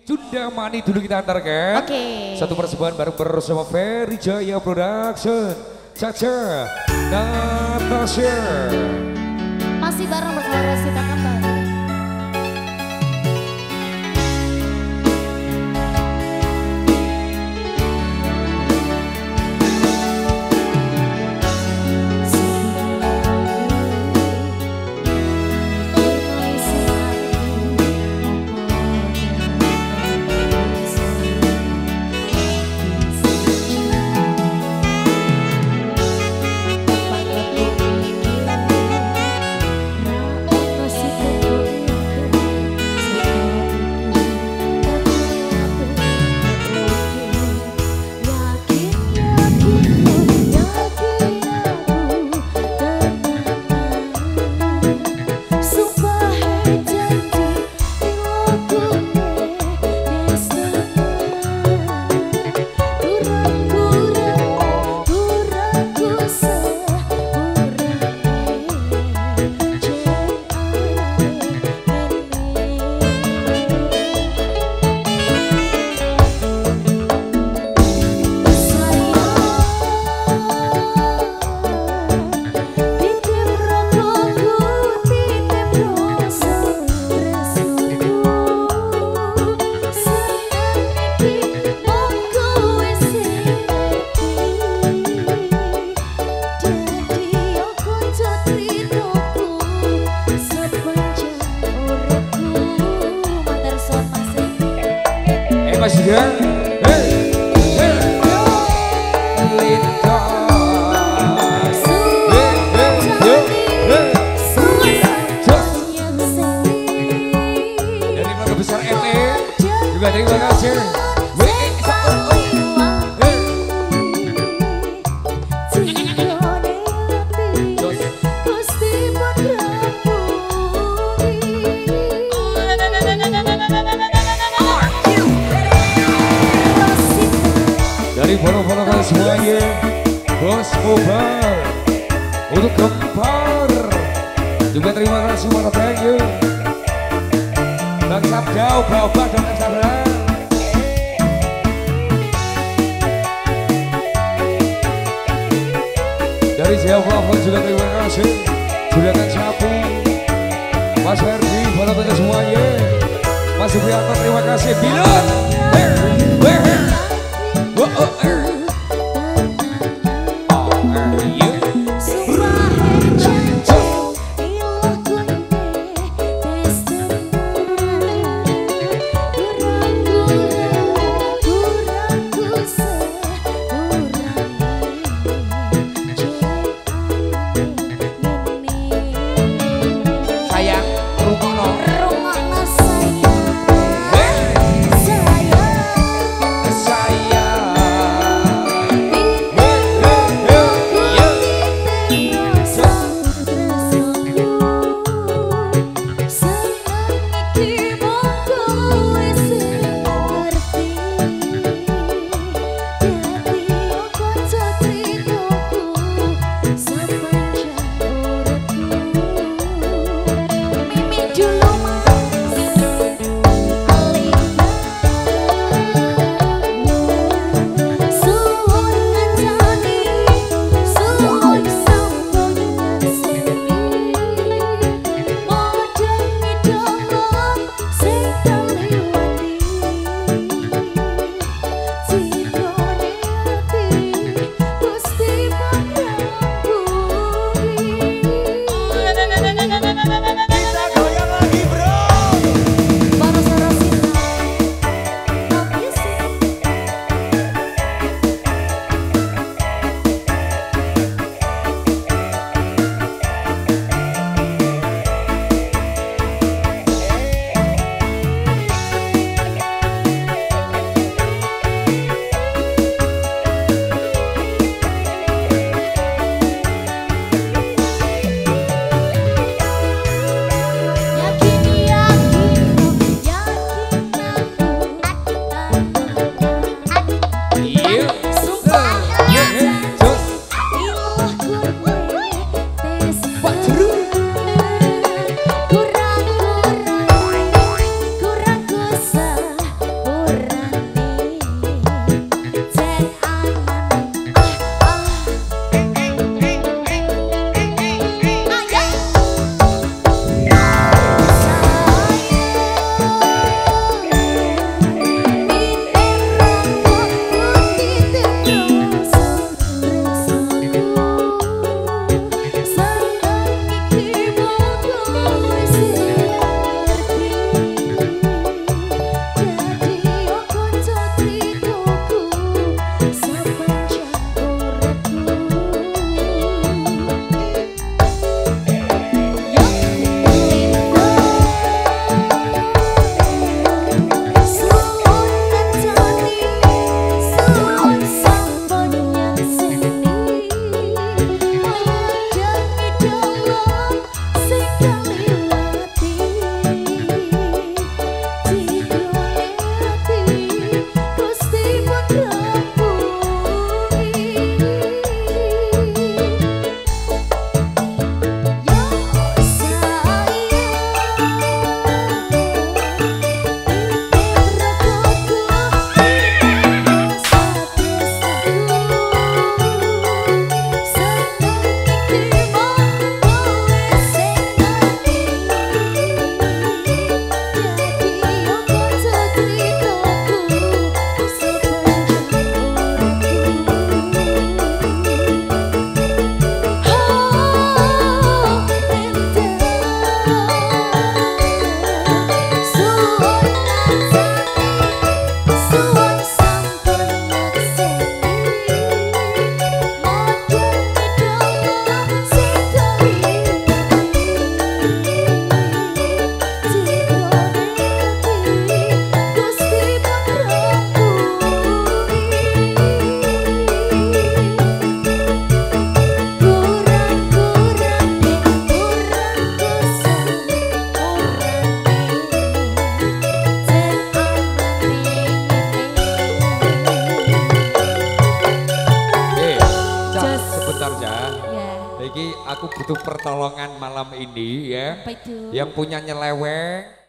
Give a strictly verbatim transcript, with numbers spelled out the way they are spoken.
Cundamani dulu kita antarkan. Oke. Okay. Satu persembahan bareng bersama Ferry Jaya Production. Caca, Natasha. Masih bareng bersama Rosita Kembali. Mas ya, hey, hey, lintas, hey, hey, yo, hey, dari keluarga besar M E juga terima kasih. Dari follow-follow kalian semuanya, Bos Mobile untuk Gempar juga terima kasih, mana thank you. Bang Sabdau, Bapak dan Sabra. Dari Jawa juga terima kasih. Juragan Sapu, Mas Ferdi, follow-follow semuanya. Mas Supriyanto terima kasih. Bilot, hey, hey, hey. Oh, oh, er. Oh, er, you. Sayang, rungokno. Rungokno sayang. Sayang. Iki aku butuh pertolongan malam ini ya. Apa itu? Yang punya nyeleweng